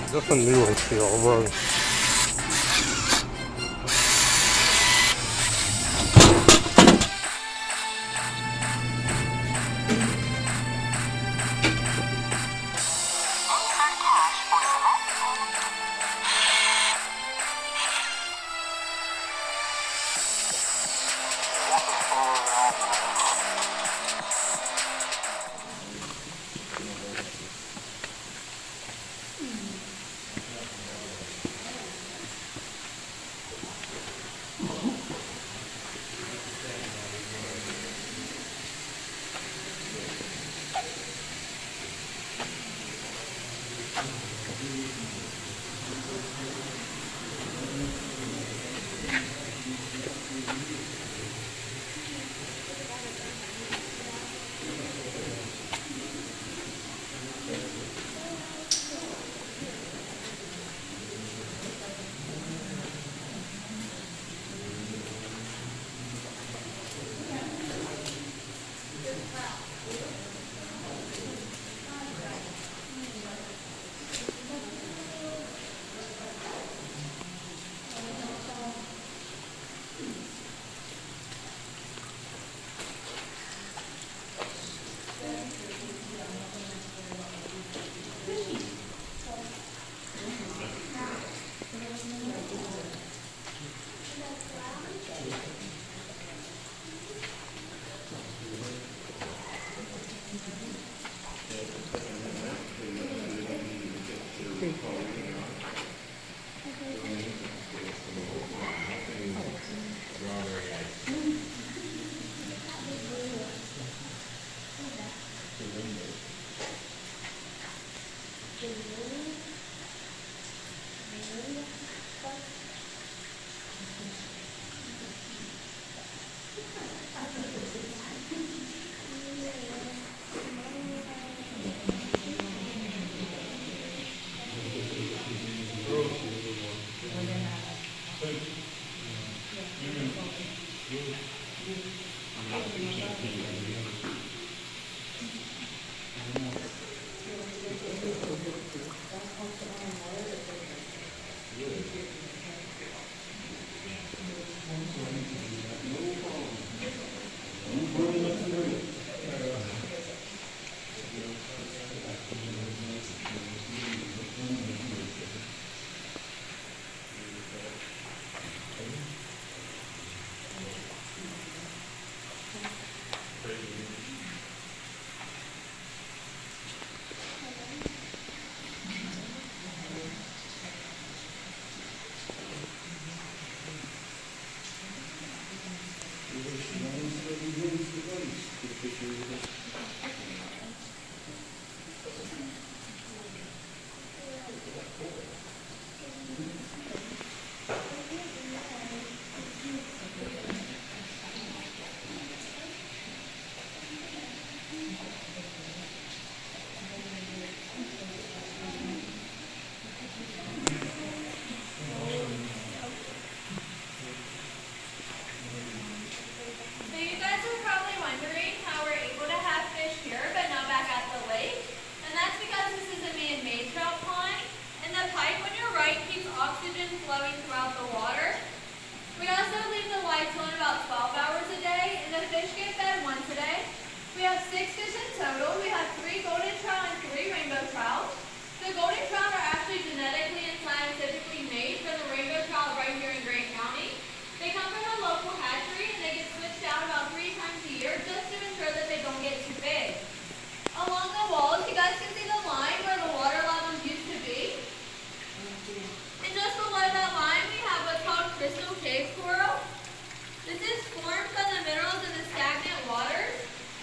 Just a new seal, bro.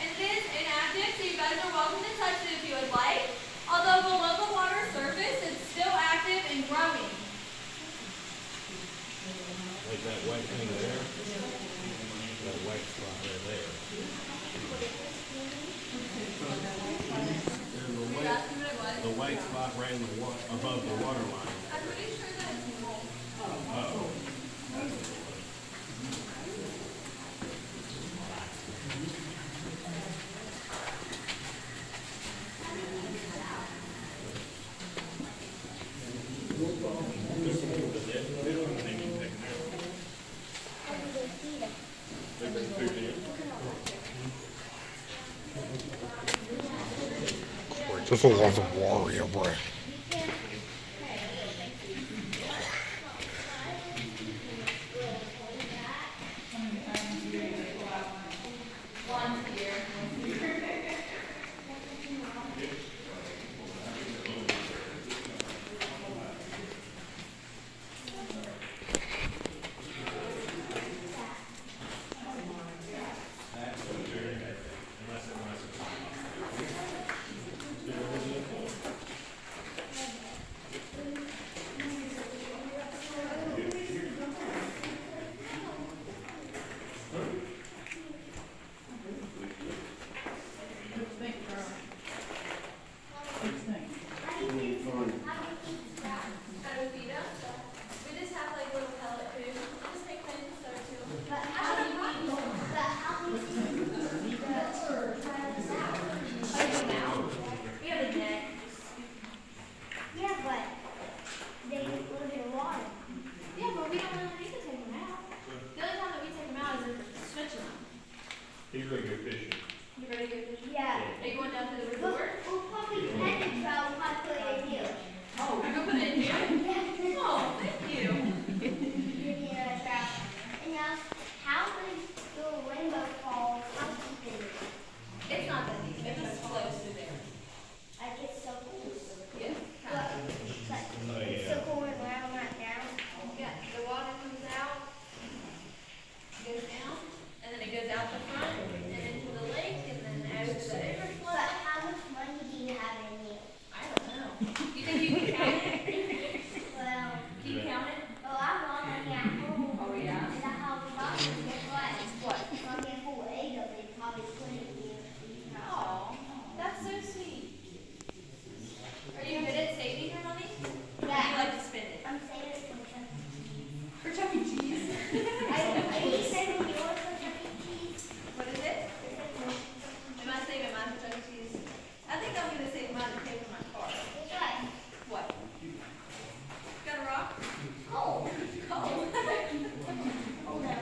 Welcome to touch it if you would like. Although below the water surface, it's Just a lot of warrior bread. He's really good fishing. You ready to go fishing? Yeah. Are you going down to the resort? We'll probably catch it, so I'll probably put it in here. Oh, you're going to put it in here? Yeah. Oh, thank you. Yeah, trout. And now, how would the rainbow fall? How deep is it? It's not that deep. It just flows through there. I get so cool. Yeah. But, it's so cool when I'm not down. Yeah, the water comes out, goes down, and then it goes out the front, and into the lake, and then out to the overflow. But how much money do you have in here? I don't know. You think you can count it? Well, Can you count it? oh, I want money at home. Oh, yeah? And that's how we got it. Guess what? What? If I get full egg of it, probably put it in here. Oh, that's so sweet. Are you good at saving your money? Or do you like to spend it? I'm saying it's for Chuck E. Cheese. For Chuck E. Cheese? Are you saving yours for Chuck E. Cheese? What is it? Is it for Chuck E. Am I saving mine for Chuck E. Cheese? I think I'm going to save mine to pay for my car. Which one? What? Got a rock? Oh. Oh. Oh, no.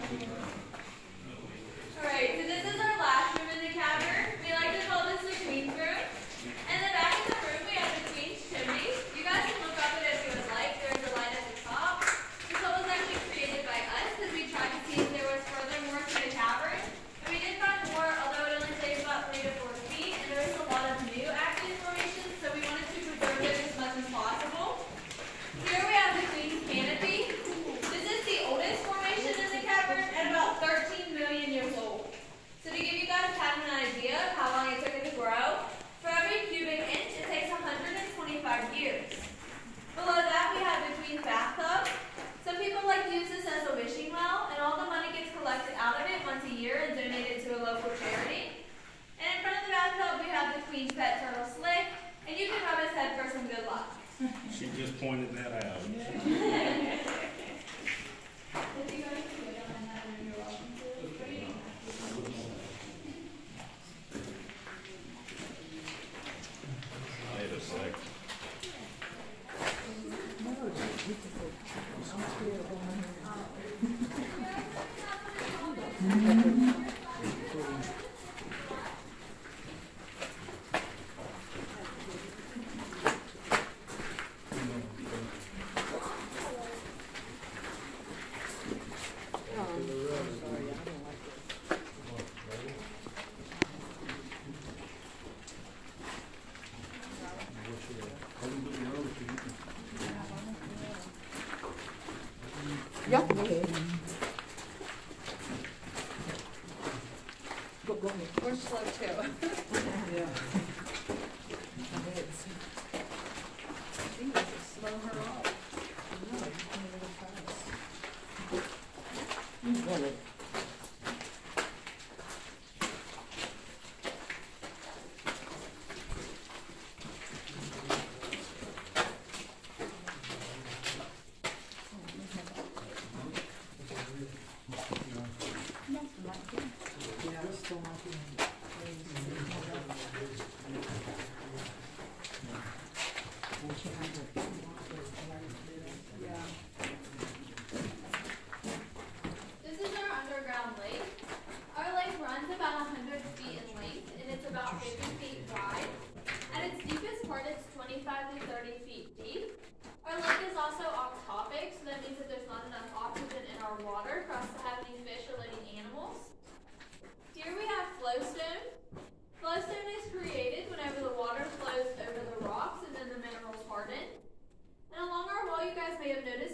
Alright, so this is our last room in the cavern. We like to call this the Queen's Room. And the back of the room we have the Queen's Chimney. You guys can look up it if you would like. There's a light at the top. This one was actually created by us because we tried to see if there was further more to the cavern. And we did find more, although it only takes about 3 to 4 feet. And there is a lot of new active formations, so we wanted to preserve it as much as possible. Here we have the Queen's Canopy. This is the oldest formation in the cavern and about 13 million years old. So to give you guys kind of an idea of how long it took it to grow, for every cubic inch it takes 125 years. Below that we have the Queen's Bathtub. Some people like to use this as a wishing well, and all the money gets collected out of it once a year and donated to a local charity. And in front of the bathtub we have the Queen's Pet Turtle Slick, and you can rub his head for some good luck. She just pointed that out. If you guys can go down in that room, you're welcome to. Wait a sec. Yep. Go ahead. Go ahead. We're slow too. Yeah. Slow her off. Really? Yeah, it's still not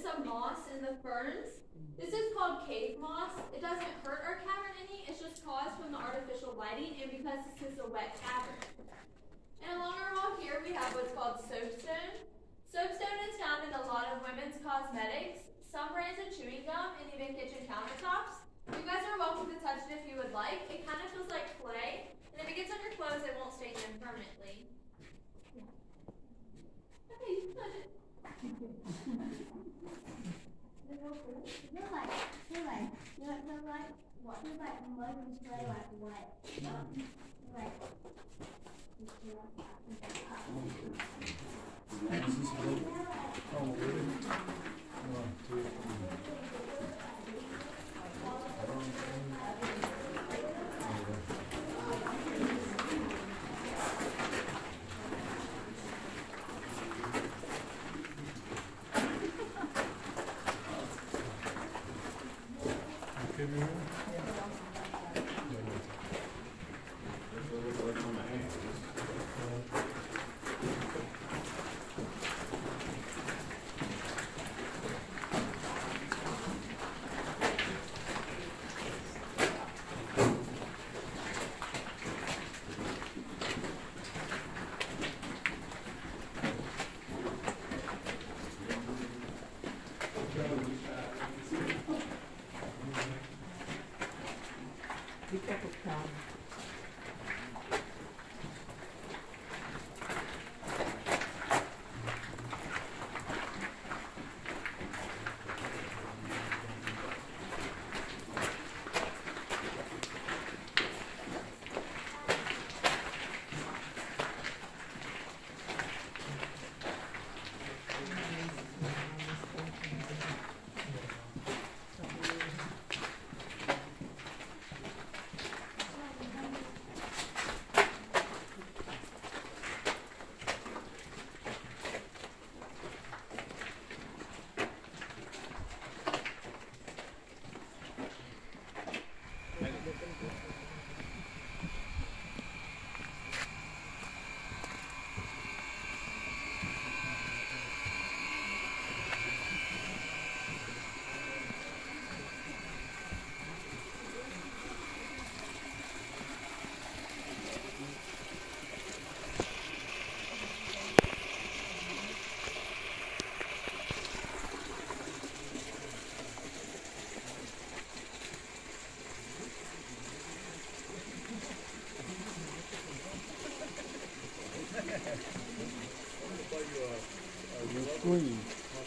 some moss in the ferns. This is called cave moss. It doesn't hurt our cavern any. It's just caused from the artificial lighting and because this is a wet cavern. And along our wall here, we have what's called soapstone. Soapstone is found in a lot of women's cosmetics, some brands of chewing gum, and even kitchen countertops. You guys are welcome to touch it if you would like. It kind of feels like clay, and if it gets on your clothes, it won't stain them permanently. Yeah. Okay, you can touch it. What? Like mud and spray like what? Like. Be careful, Tom. Green.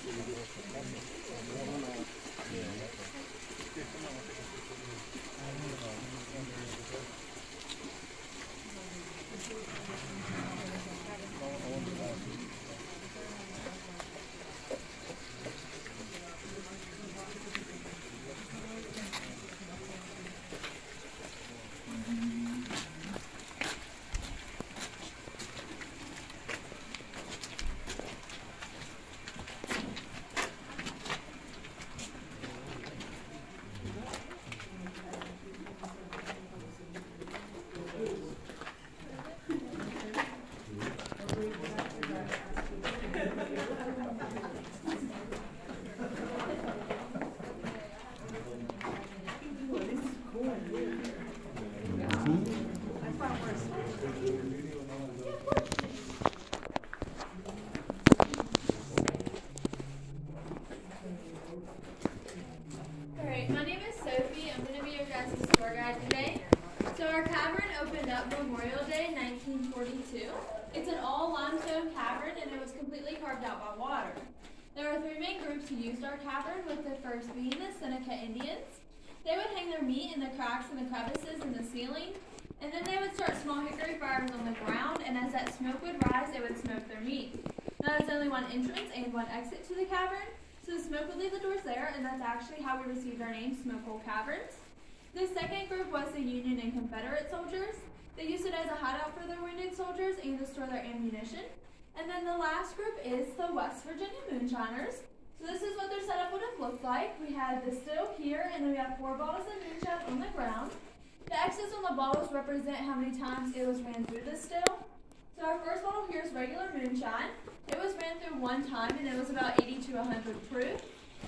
Alright, my name is Sophie. I'm going to be your guys' tour guide today. So our cavern opened up Memorial Day 1942. It's an all limestone cavern and it was completely carved out by water. There are three main groups who used our cavern, with the first being the Seneca Indians. They would hang their meat in the cracks and the crevices in the ceiling, and then they would start small hickory fires on the ground, and as that smoke would rise, they would smoke their meat. Now there's only one entrance and one exit to the cavern, so the smoke would leave the doors there, and that's actually how we received our name, Smoke Hole Caverns. The second group was the Union and Confederate soldiers. They used it as a hideout for their wounded soldiers and to store their ammunition. And then the last group is the West Virginia Moonshiners. So this is what their setup would have looked like. We had the still here, and then we have 4 bottles of moonshine on the ground. The X's on the bottles represent how many times it was ran through the still. So our first bottle here is regular moonshine. It was ran through one time, and it was about 80 to 100 proof.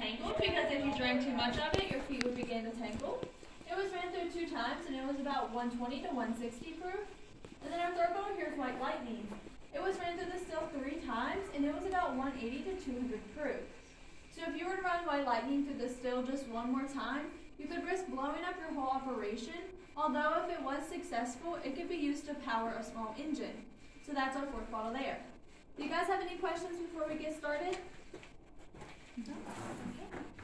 tangled because if you drank too much of it, your feet would begin to tangle. It was ran through 2 times and it was about 120 to 160 proof. And then our third bottle here is White Lightning. It was ran through the still 3 times and it was about 180 to 200 proof. So if you were to run White Lightning through the still just one more time, you could risk blowing up your whole operation. Although if it was successful, it could be used to power a small engine. So that's our 4th bottle there. Do you guys have any questions before we get started? No? Okay.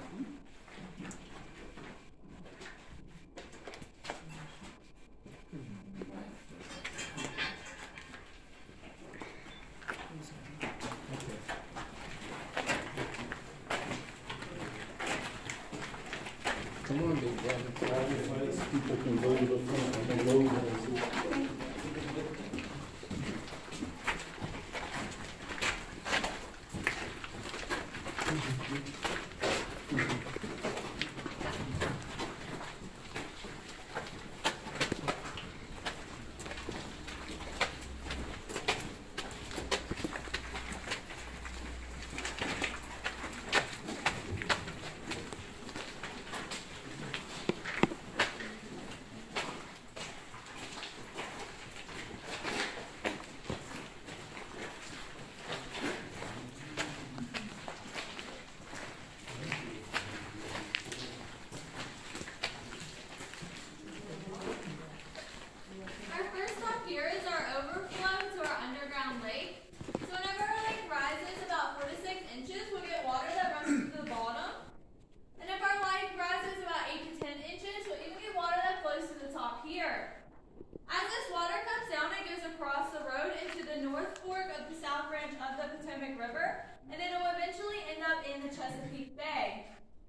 Come on, big brother. People can go to the front and load those. River, and it will eventually end up in the Chesapeake Bay.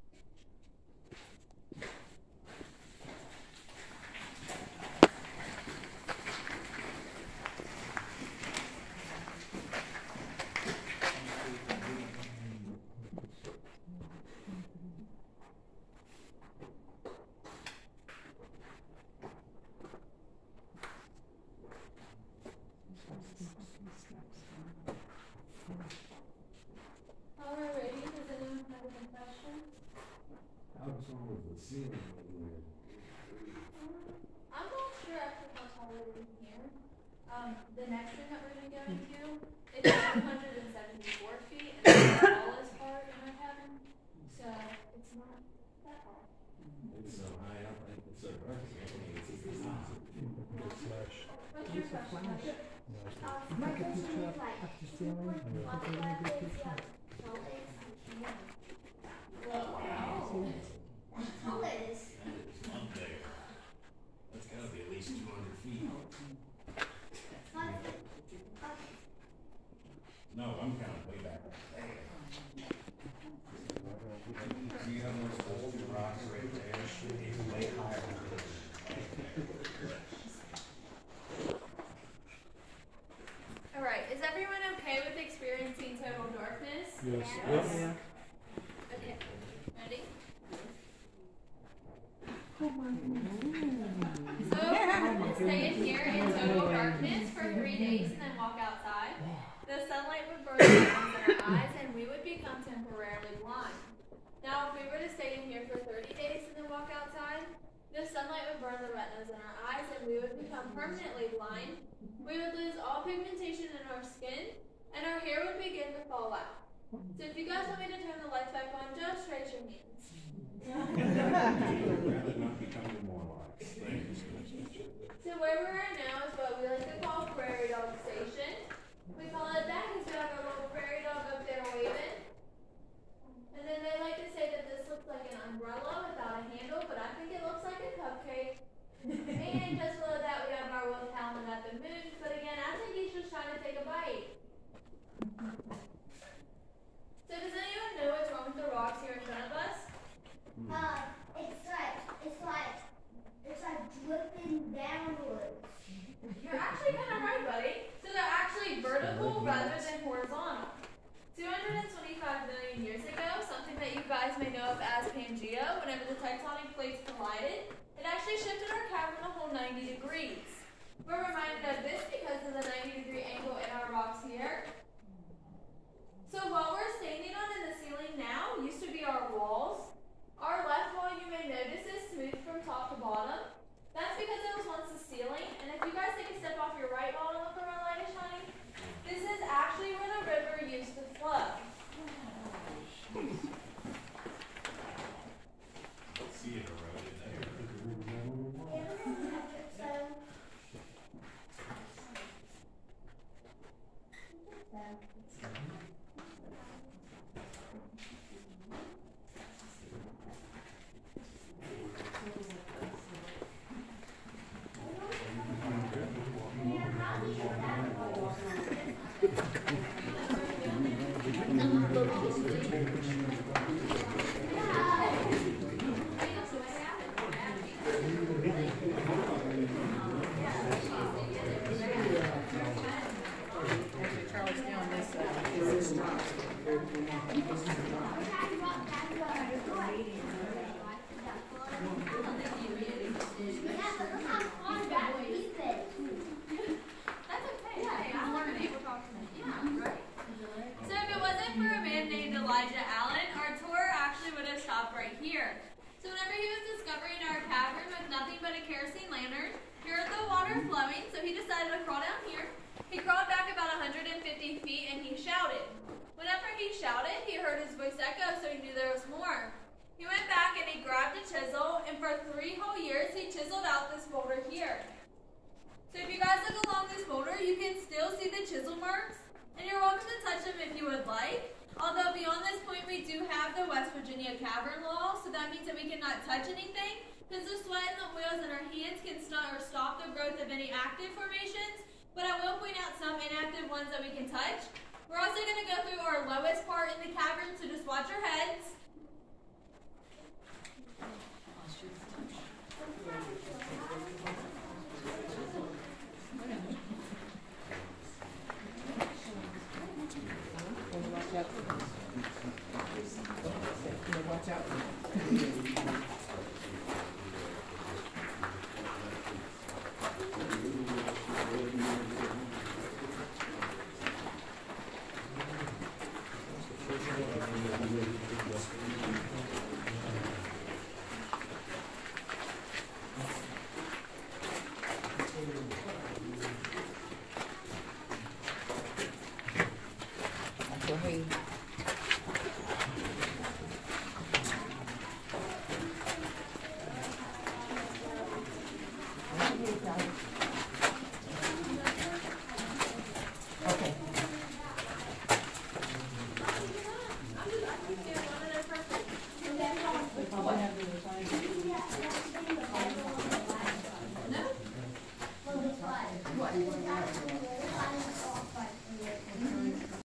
Alrighty, does anyone have any questions? How tall is the ceiling over there? I'm not sure actually how tall it is in here. The next room that we're going to go into, it's 174 feet, and it's the tallest part in our cabin, so it's not that tall. It's so high up, it's so dark. What's your question? My question is like, if you put hot glasses, tall is, tall is. That is up there. That's gotta be at least 200 feet. No, I'm counting way back. Do you have those old rocks right there? It's way higher. Alright, is everyone okay with experiencing total darkness? Yes. Yeah. Okay, ready? Oh my God. So, we're going to stay in here in total darkness for 3 days and then walk outside. The sunlight would burn the retinas in our eyes and we would become temporarily blind. Now, if we were to stay in here for 30 days and then walk outside, the sunlight would burn the retinas in our eyes and we would become permanently blind. We would lose all pigmentation in our skin and our hair would begin to fall out. So if you guys want me to turn the lights back on, just raise your hands. Rather not become demoralized. Thanks. So where we're at now is what we like to call Prairie Dog Station. We call it that because we have our little prairie dog up there waving. And then they like to say that this looks like an umbrella without a handle, but I think it looks like a cupcake. And just below that we have our wolf howling at the moon, but again, I think he's just trying to take a bite. So does anyone know what's wrong with the rocks here in front of us? It's like dripping downwards. You're actually kind of right, buddy. So they're actually vertical rather than horizontal. 225 million years ago, something that you guys may know of as Pangea, whenever the tectonic plates collided, it actually shifted our cavern a whole 90 degrees. We're reminded of this because of the 90-degree angle in our rocks here. So what we're standing on in the ceiling now used to be our wall. That's okay. Hey, I learned it. Yeah, right. So if it wasn't for a man named Elijah Allen, our tour actually would have stopped right here. So whenever he was discovering our cavern with nothing but a kerosene lantern, he heard the water flowing, so he decided to crawl down here. He crawled back about 150 feet and he shouted. Whenever he shouted, he heard his voice echo, so he knew there was more. He went back and he grabbed a chisel, and for 3 whole years, he chiseled out this boulder here. So if you guys look along this boulder, you can still see the chisel marks, and you're welcome to touch them if you would like. Although beyond this point, we do have the West Virginia Cavern Law, so that means that we cannot touch anything, because the sweat and the oils in our hands can stop the growth of any active formations, but I will point out some inactive ones that we can touch. We're also going to go through our lowest part in the cavern, so just watch your heads. Watch out. Go ahead. Okay. What?